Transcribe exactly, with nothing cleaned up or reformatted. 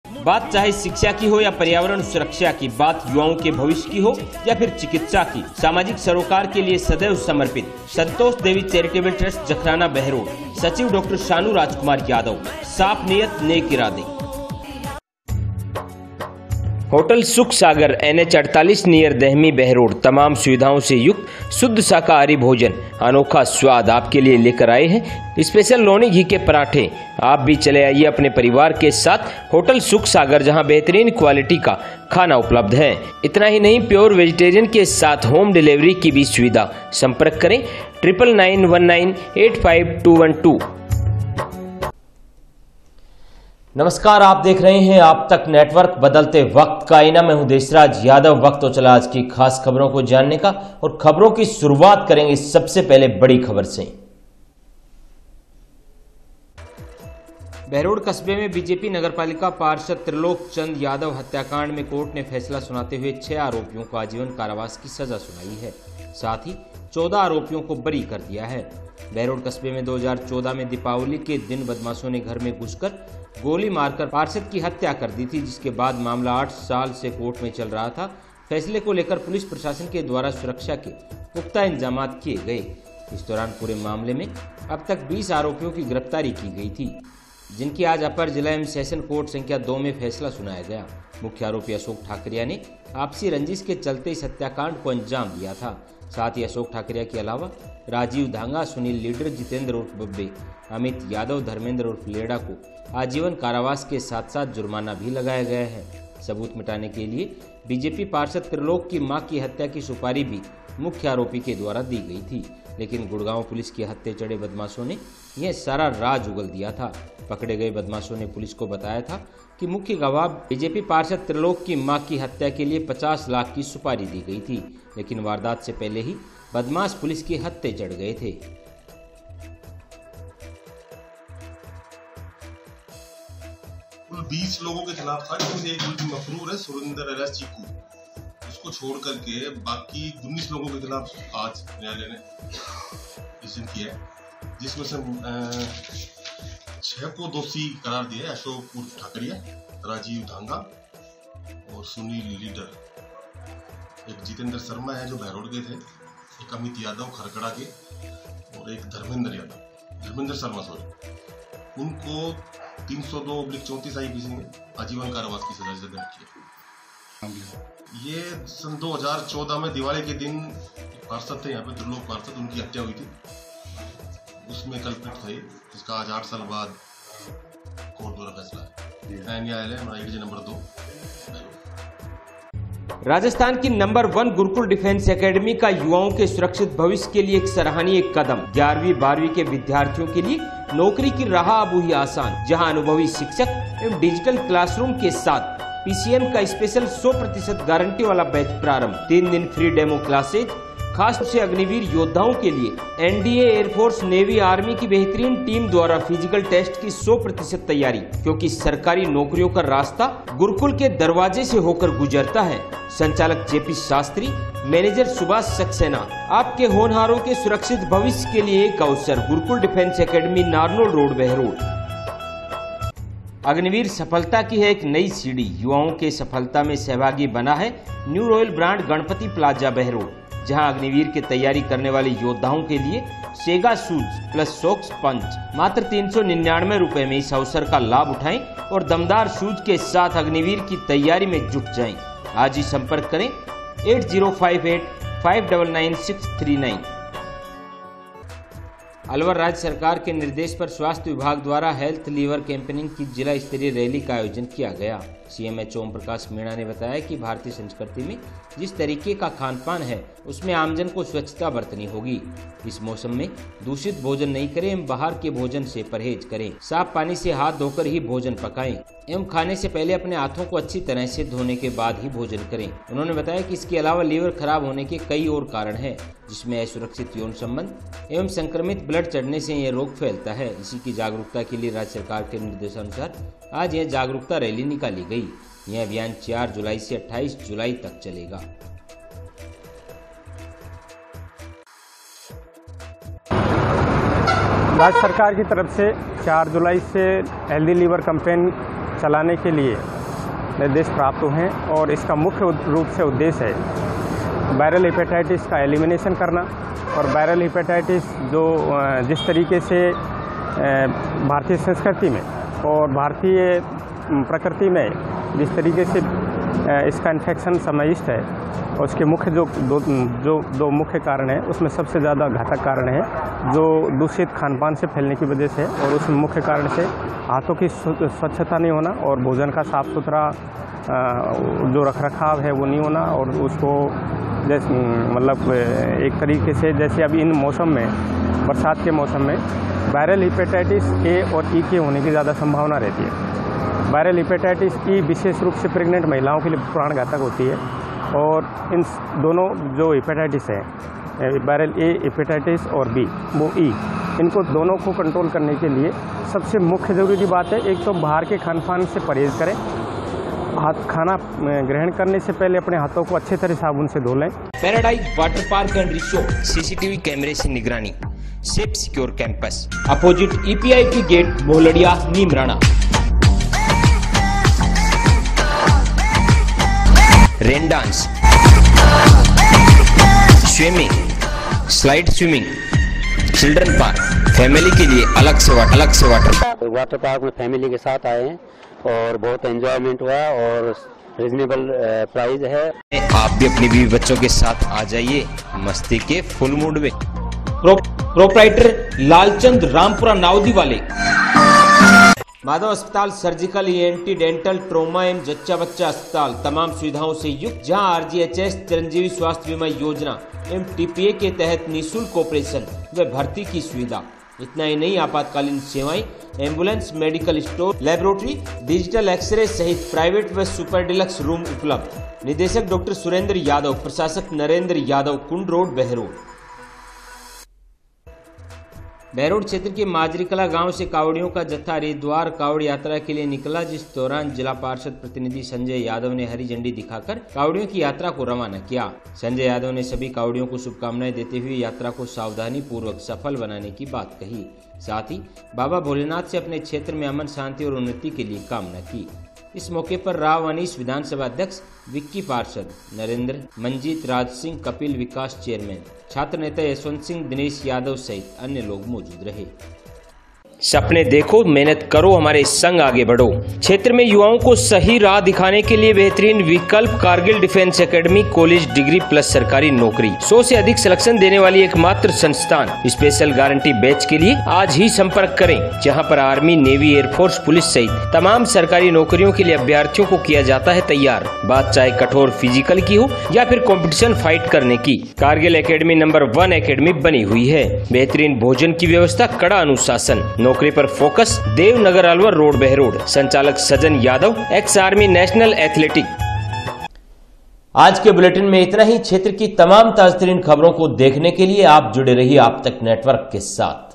बात चाहे शिक्षा की हो या पर्यावरण सुरक्षा की, बात युवाओं के भविष्य की हो या फिर चिकित्सा की, सामाजिक सरोकार के लिए सदैव समर्पित संतोष देवी चैरिटेबल ट्रस्ट जखराना बहरोड, सचिव डॉक्टर शानू राजकुमार यादव। साफ नियत नेक इरादे। Hotel Sukh Sagar N H अड़तालीस नियर दहमी बहरोड तमाम सुविधाओं से युक्त शुद्ध शाकाहारी भोजन, अनोखा स्वाद आपके लिए लेकर आए हैं। स्पेशल लोनी घी के पराठे। आप भी चले आइए अपने परिवार के साथ होटल सुख सागर, जहां बेहतरीन क्वालिटी का खाना उपलब्ध है। इतना ही नहीं, प्योर वेजिटेरियन के साथ होम डिलीवरी की भी सुविधा। संपर्क करें triple nine one nine eight five two one two. नमस्कार, आप देख रहे हैं आप तक नेटवर्क, बदलते वक्त का आईना। मैं हूं देशराज यादव। वक्त तो चला आज की खास खबरों को जानने का, और खबरों की शुरुआत करेंगे सबसे पहले बड़ी खबर से। बहरोड कस्बे में बीजेपी नगरपालिका पार्षद त्रिलोक चंद यादव हत्याकांड में कोर्ट ने फैसला सुनाते हुए छह आरोपियों को आजीवन कारावास की सजा सुनाई है। साथ ही चौदह आरोपियों को बरी कर दिया है। बहरोड कस्बे में दो हज़ार चौदह में दीपावली के दिन बदमाशों ने घर में घुसकर गोली मारकर पार्षद की हत्या कर दी थी, जिसके बाद मामला आठ साल से कोर्ट में चल रहा था। फैसले को लेकर पुलिस प्रशासन के द्वारा सुरक्षा के पुख्ता इंतजाम किए गए। इस दौरान पूरे मामले में अब तक बीस आरोपियों की गिरफ्तारी की गई थी, जिनकी आज अपर जिला एवं सेशन कोर्ट संख्या दो में फैसला सुनाया गया। मुख्य आरोपी अशोक ठाकरिया ने आपसी रंजिश के चलते इस हत्याकांड को अंजाम दिया था। साथ ही अशोक ठाकरिया के अलावा राजीव धांगा, सुनील लीडर, जितेंद्र उर्फ बब्बे, अमित यादव, धर्मेंद्र उर्फ लेड़ा को आजीवन कारावास के साथ साथ जुर्माना भी लगाया गया है। सबूत मिटाने के लिए बीजेपी पार्षद त्रिलोक की मां की हत्या की सुपारी भी मुख्य आरोपी के द्वारा दी गई थी, लेकिन गुड़गांव पुलिस के हत्थे चढ़े बदमाशों ने यह सारा राज उगल दिया था। पकड़े गए बदमाशों ने पुलिस को बताया था कि मुख्य गवाह बीजेपी पार्षद त्रिलोक की मां की हत्या के लिए पचास लाख की सुपारी दी गई थी, लेकिन वारदात से पहले ही बदमाश पुलिस के हत्थे चढ़ गए थे। कुल बीस लोगों के खिलाफ था, जिसमें एक मुल्ज़िम मफरूर है सुरेंद्र एल एस चीकू। इसको छोड़ करके बाकी उन्नीस लोगों के खिलाफ आज न्यायालय ने डिसीजन किया है, जिसमें से छह को दोषी करार दिया है। अशोक उर्फ ठाकरिया, राजीव धांगा और सुनील लीडर, एक जितेंद्र शर्मा है जो बहरोड के थे, एक अमित यादव खरकड़ा के, और एक धर्मेंद्र यादव धर्मेंद्र शर्मा सॉरी उनको तीन सौ दो ऑब्लिक चौंतीस आईपीसी में आजीवन कारावास की सजा दर्ज की। ये सन दो हज़ार चौदह में दिवाली के दिन पार्षद थे यहाँ पे, त्रिलोक पार्षद, उनकी हत्या हुई थी। उसमें कल्पित थे, जिसका आज आठ साल बाद कोर्ट द्वारा फैसला है। न्यायालय नंबर दो। राजस्थान की number one Gurukul defence academy का युवाओं के सुरक्षित भविष्य के लिए एक सराहनीय कदम। ग्यारहवीं बारहवीं के विद्यार्थियों के लिए नौकरी की राह अब हुई आसान, जहां अनुभवी शिक्षक एवं डिजिटल क्लासरूम के साथ पीसीएम का स्पेशल सौ प्रतिशत गारंटी वाला बैच प्रारंभ। तीन दिन फ्री डेमो क्लासेज, खास तौर से अग्निवीर योद्धाओं के लिए एनडीए, एयरफोर्स, नेवी, आर्मी की बेहतरीन टीम द्वारा फिजिकल टेस्ट की सौ प्रतिशत तैयारी, क्योंकि सरकारी नौकरियों का रास्ता गुरुकुल के दरवाजे से होकर गुजरता है। संचालक जेपी शास्त्री, मैनेजर सुभाष सक्सेना। आपके होनहारों के सुरक्षित भविष्य के लिए एक अवसर। Gurukul defence academy, Narnaul road, Behror. Agniveer सफलता की है एक नई सीढ़ी। युवाओं के सफलता में सहभागी बना है new royal brand Ganpati plaza Behror, जहां अग्निवीर की तैयारी करने वाले योद्धाओं के लिए सेगा शूज प्लस सॉक्स पंच मात्र तीन सौ निन्यानवे रुपए में। इस अवसर का लाभ उठाएं और दमदार शूज के साथ अग्निवीर की तैयारी में जुट जाएं। आज ही संपर्क करें eight zero five eight five double nine six three nine. Alwar राज्य सरकार के निर्देश पर स्वास्थ्य विभाग द्वारा हेल्थ लीवर कैंपेनिंग की जिला स्तरीय रैली का आयोजन किया गया। सीएमएच ओम प्रकाश मीणा ने बताया कि भारतीय संस्कृति में जिस तरीके का खान पान है, उसमें आमजन को स्वच्छता बरतनी होगी। इस मौसम में दूषित भोजन नहीं करें एवं बाहर के भोजन से परहेज करें। साफ पानी से हाथ धोकर ही भोजन पकाएं एवं खाने से पहले अपने हाथों को अच्छी तरह से धोने के बाद ही भोजन करें। उन्होंने बताया कि इसके अलावा लीवर खराब होने के कई और कारण हैं, जिसमें असुरक्षित यौन संबंध एवं संक्रमित ब्लड चढ़ने से यह रोग फैलता है। इसी की जागरूकता के लिए राज्य सरकार के निर्देशानुसार आज यह जागरूकता रैली निकाली गई। यह अभियान चार जुलाई से अट्ठाईस जुलाई तक चलेगा। राज्य सरकार की तरफ से चार जुलाई से हेल्दी लीवर कैंपेन चलाने के लिए निर्देश प्राप्त हुए हैं और इसका मुख्य रूप से उद्देश्य है वायरल हेपेटाइटिस का एलिमिनेशन करना। और वायरल हेपेटाइटिस जो जिस तरीके से भारतीय संस्कृति में और भारतीय प्रकृति में जिस तरीके से इसका इन्फेक्शन समाविष्ट है, उसके मुख्य जो दो जो दो मुख्य कारण है, उसमें सबसे ज़्यादा घातक कारण है जो दूषित खानपान से फैलने की वजह से, और उसमें मुख्य कारण से हाथों की स्वच्छता नहीं होना और भोजन का साफ सुथरा जो रखरखाव है वो नहीं होना। और उसको जैसे मतलब एक तरीके से जैसे अभी इन मौसम में, बरसात के मौसम में वायरल हेपेटाइटिस ए और ई के होने की ज़्यादा संभावना रहती है। वायरल हेपेटाइटिस ई विशेष रूप से प्रेग्नेंट महिलाओं के लिए प्राणघातक होती है और इन दोनों जो हेपेटाइटिस है, वायरल ए हेपेटाइटिस और बी वो ई, इनको दोनों को कंट्रोल करने के लिए सबसे मुख्य ज़रूरी बात है, एक तो बाहर के खान-पान से परहेज़ करें। हाथ खाना ग्रहण करने से पहले अपने हाथों को अच्छे तरह साबुन से धो लें। Paradise water park and resort, CCTV कैमरे से निगरानी, safe secure campus, opposite EPI की gate, Bholadiya, Neemrana. Rain dance, swimming, slide swimming, children park, family के लिए अलग से वाटर अलग से वाटर वाटर पार्क में फैमिली के साथ आए हैं और बहुत एंजॉयमेंट हुआ और रिजनेबल प्राइस है। आप भी अपने बीवी बच्चों के साथ आ जाइए मस्ती के फुल मूड में। प्रो, प्रोप्राइटर लालचंद रामपुरा नावदी वाले। माधव अस्पताल सर्जिकल, ईएनटी, डेंटल, ट्रोमा एवं जच्चा बच्चा अस्पताल तमाम सुविधाओं से युक्त, जहां आरजीएचएस चिरंजीवी स्वास्थ्य बीमा योजना एवं टीपीए के तहत निःशुल्क ऑपरेशन व भर्ती की सुविधा। इतना ही नहीं, आपातकालीन सेवाएं, ambulance, medical store, laboratory, digital x ray सहित प्राइवेट व सुपर डिलक्स रूम उपलब्ध। निदेशक डॉक्टर सुरेंद्र यादव, प्रशासक नरेंद्र यादव, कुंड रोड, बहरोड। बहरोड क्षेत्र के माजरीकला गांव से कावड़ियों का जत्था हरिद्वार कावड़ यात्रा के लिए निकला, जिस दौरान जिला पार्षद प्रतिनिधि संजय यादव ने हरी झंडी दिखाकर कावड़ियों की यात्रा को रवाना किया। संजय यादव ने सभी कावड़ियों को शुभकामनाएं देते हुए यात्रा को सावधानी पूर्वक सफल बनाने की बात कही। साथ ही बाबा भोलेनाथ से अपने क्षेत्र में अमन, शांति और उन्नति के लिए कामना की। इस मौके पर राव अनीस विधानसभा अध्यक्ष, विक्की पार्षद, नरेंद्र, मंजीत, राज सिंह, कपिल, विकास चेयरमैन, छात्र नेता यशवंत सिंह, दिनेश यादव सहित अन्य लोग मौजूद रहे। सपने देखो, मेहनत करो, हमारे संग आगे बढ़ो। क्षेत्र में युवाओं को सही राह दिखाने के लिए बेहतरीन विकल्प Kargil defence academy, college degree plus सरकारी नौकरी, सौ से अधिक सिलेक्शन देने वाली एकमात्र संस्थान। स्पेशल गारंटी बैच के लिए आज ही संपर्क करें, जहां पर आर्मी, नेवी, एयरफोर्स, पुलिस सहित तमाम सरकारी नौकरियों के लिए अभ्यर्थियों को किया जाता है तैयार। बात चाहे कठोर फिजिकल की हो या फिर कॉम्पिटिशन फाइट करने की, Kargil academy number one academy बनी हुई है। बेहतरीन भोजन की व्यवस्था, कड़ा अनुशासन, नौकरी पर फोकस। देवनगर अलवर रोड, बहरोड। संचालक Sajan Yadav, ex army, national athletic. आज के बुलेटिन में इतना ही। क्षेत्र की तमाम ताज़ा तरीन खबरों को देखने के लिए आप जुड़े रहिए आप तक नेटवर्क के साथ।